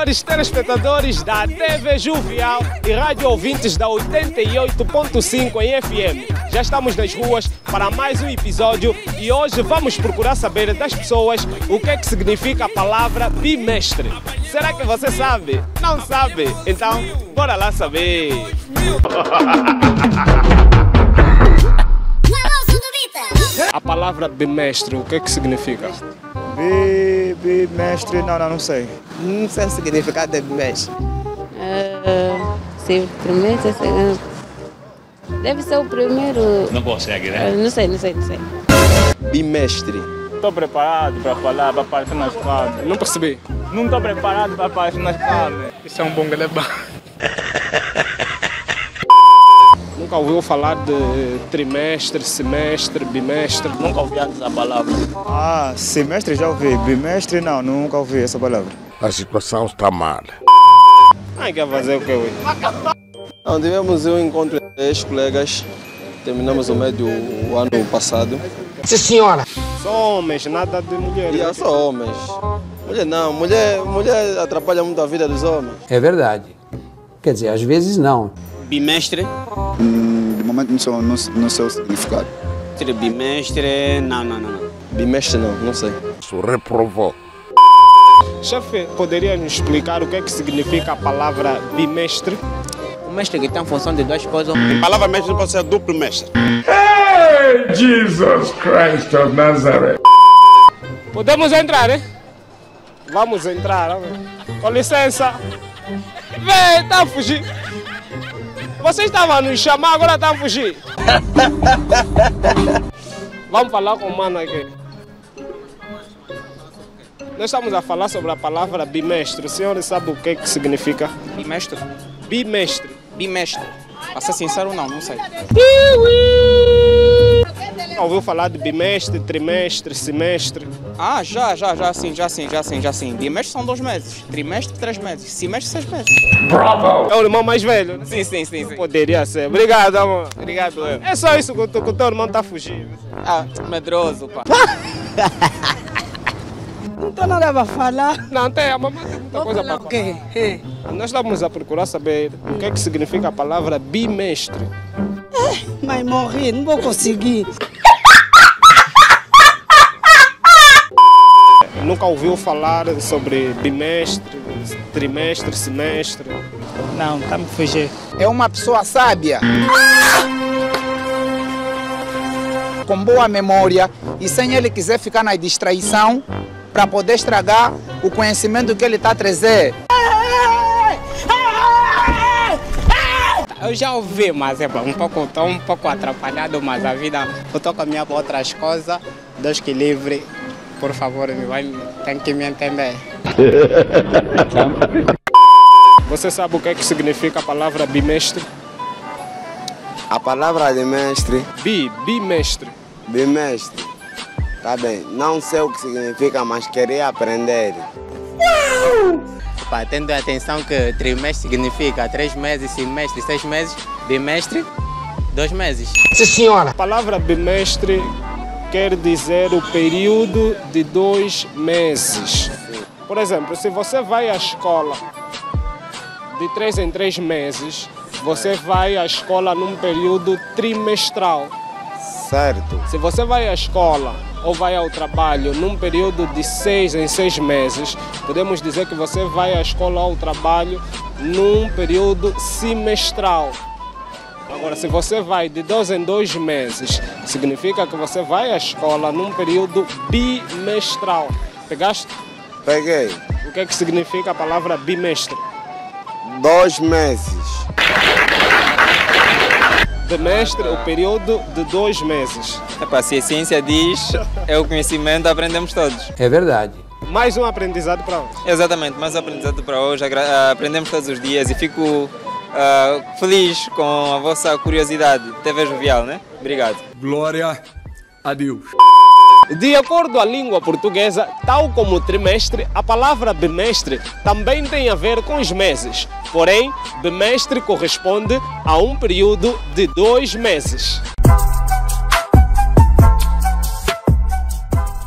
senhores telespectadores da TV Jovial e rádio ouvintes da 88.5 em FM. Já estamos nas ruas para mais um episódio e hoje vamos procurar saber das pessoas o que é que significa a palavra bimestre. Será que você sabe? Não sabe? Então, bora lá saber! A palavra bimestre, o que é que significa? Bimestre, não sei. Não sei o significado de bimestre. Se primeiro, segundo. Deve ser o primeiro. Não consegue, né? Não sei. Bimestre. Estou preparado para falar, para aparecer na escola. Não percebi. Não estou preparado para aparecer na escola. Isso é um bom galebão. Nunca ouviu falar de trimestre, semestre, bimestre? Nunca ouvi antes a palavra. Semestre já ouvi. Bimestre nunca ouvi essa palavra. A situação está mal. Ai, quer fazer o que hoje? Não, tivemos um encontro de 10 colegas. Terminamos o meio do ano passado. Sim, senhora. Só homens, nada de mulheres. E só homens. Mulher não, mulher atrapalha muito a vida dos homens. É verdade. Quer dizer, às vezes não. Bimestre? De momento não sei o significado. Bimestre, não. Bimestre não sei. Isso reprovou. Chefe, poderia nos explicar o que é que significa a palavra bimestre? O mestre que tem função de duas coisas. A palavra mestre pode ser duplo mestre. Hey, Jesus Christ of Nazareth. Podemos entrar, hein? Vamos entrar. Com licença. Vem, tá a fugir. Vocês estavam a nos chamar, agora estão a fugir. Vamos falar com o mano aqui. Nós estamos a falar sobre a palavra bimestre. O senhor sabe o que é que significa? Bimestre? Bimestre. Bimestre. Pra ser sincero, não sei. Ouviu falar de bimestre, trimestre, semestre? Já sim. Bimestre são 2 meses. Trimestre, 3 meses. Semestre, 6 meses. Bravo! É o irmão mais velho, né? Sim. Poderia ser. Obrigado, amor. Obrigado, eu. É só isso que o teu irmão está fugindo. Medroso, pá. Não tem nada para falar. Não, tem, a mamãe tem muita coisa para falar. Nós estamos a procurar saber o que é que significa a palavra bimestre. Mas morri, não vou conseguir. Nunca ouviu falar sobre bimestre, trimestre, semestre? Não, está me fugir. É uma pessoa sábia, com boa memória, e sem ele quiser ficar na distraição para poder estragar o conhecimento que ele está a trazer. Eu já ouvi, mas é estou um pouco atrapalhado, mas a vida, eu estou caminhando para outras coisas. Deus que livre, por favor, tem que me entender. Você sabe o que é que significa a palavra bimestre? A palavra de mestre. Bimestre. Bimestre. Tá bem, não sei o que significa, mas queria aprender. Tendo atenção que trimestre significa 3 meses, semestre, 6 meses, bimestre, 2 meses. Sim, senhora. A palavra bimestre quer dizer o período de 2 meses. Por exemplo, se você vai à escola de 3 em 3 meses, você vai à escola num período trimestral. Certo. Se você vai à escola ou vai ao trabalho num período de 6 em 6 meses, podemos dizer que você vai à escola ou ao trabalho num período semestral. Agora, se você vai de 2 em 2 meses, significa que você vai à escola num período bimestral. Pegaste? Peguei. O que é que significa a palavra bimestre? 2 meses. Bimestre, o período de 2 meses. Se a ciência diz, é o conhecimento, aprendemos todos. É verdade. Mais um aprendizado para hoje. Exatamente, mais um aprendizado para hoje. Aprendemos todos os dias e fico feliz com a vossa curiosidade. TV Jovial, né? Obrigado. Glória a Deus. De acordo com a língua portuguesa, tal como o trimestre, a palavra bimestre também tem a ver com os meses. Porém, bimestre corresponde a um período de 2 meses.